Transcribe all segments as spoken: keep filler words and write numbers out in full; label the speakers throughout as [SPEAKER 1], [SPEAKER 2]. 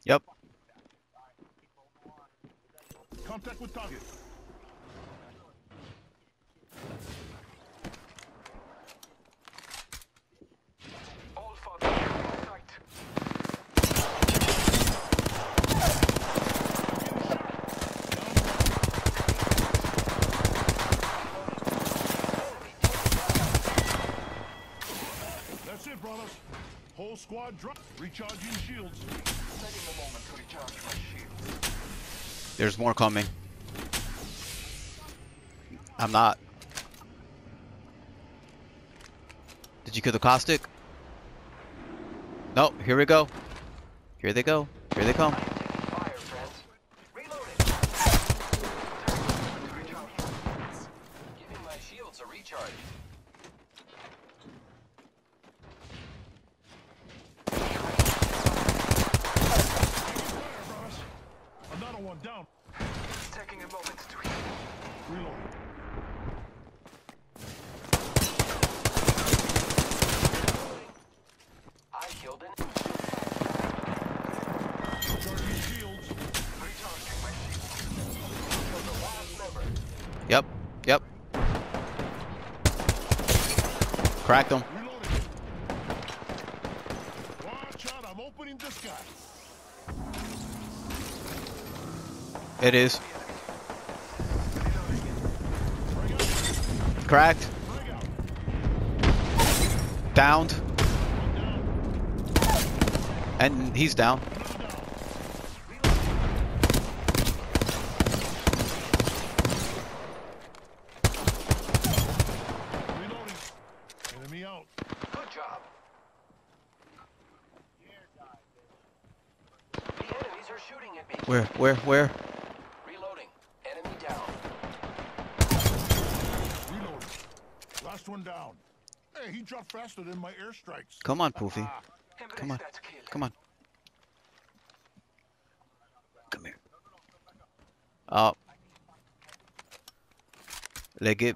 [SPEAKER 1] Yep.
[SPEAKER 2] Contact with target. All father, contact. That's it, brothers. Whole squad drop. Recharging shields. Taking a moment to recharge my shields.
[SPEAKER 1] There's more coming. I'm not. Did you kill the caustic? No, here we go. Here they go. Here they come.
[SPEAKER 2] Fire, friends. Reloading. Giving my shields a recharge. Another one down. Taking a moment to heal. Reload. I killed an. Recharging shields. Recharging my shields. Killed the last member.
[SPEAKER 1] Yep. Yep. Cracked them.
[SPEAKER 2] Reloading. Watch out! I'm opening this guy.
[SPEAKER 1] It is. Cracked. Downed. And he's down.
[SPEAKER 2] Reloading. Enemy out. Good job. The enemies are shooting at me.
[SPEAKER 1] Where? Where? Where?
[SPEAKER 2] Reloading. Enemy down. Reloading. Last one down. Hey, he dropped faster than my airstrikes.
[SPEAKER 1] Come on, Poofy.
[SPEAKER 2] Ah,
[SPEAKER 1] Come on.
[SPEAKER 2] that's kill.
[SPEAKER 1] Come on. Come here. Oh. Leg it.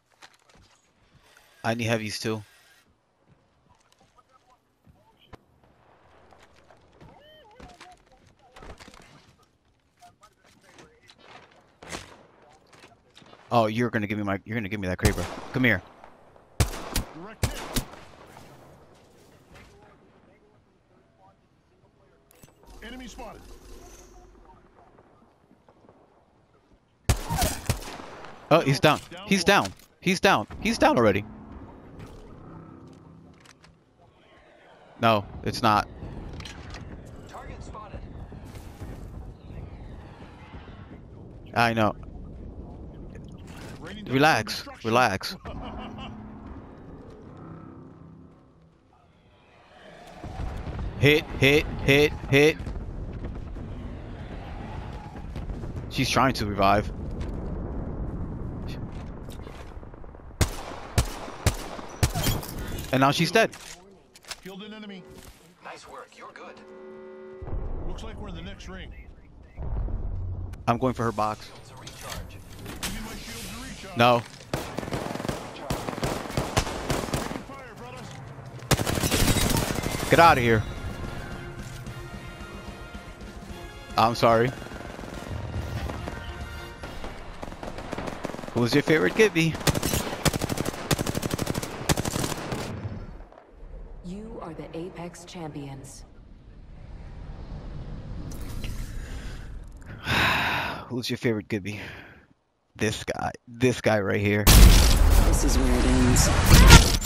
[SPEAKER 1] I need heavies too. Oh, you're gonna give me my. You're gonna give me that Kraber. Come here.
[SPEAKER 2] Direct hit. Enemy spotted.
[SPEAKER 1] Oh, he's down. He's down. He's down. He's down already. No, it's not.
[SPEAKER 2] Target spotted.
[SPEAKER 1] I know.
[SPEAKER 2] Raining down
[SPEAKER 1] Relax.
[SPEAKER 2] destruction.
[SPEAKER 1] Relax. Hit, hit, hit, hit. She's trying to revive. And now she's dead.
[SPEAKER 2] Killed an enemy. Nice work. You're good. Looks like we're in the next ring.
[SPEAKER 1] I'm going for her box.
[SPEAKER 2] Shields to recharge. Give me my shield to recharge.
[SPEAKER 1] No.
[SPEAKER 2] Taking fire, brothers.
[SPEAKER 1] Get out of here. I'm sorry. Who's your favorite Gibby?
[SPEAKER 3] You are the Apex champions.
[SPEAKER 1] Who's your favorite Gibby? This guy. This guy right here.
[SPEAKER 3] This is where it ends.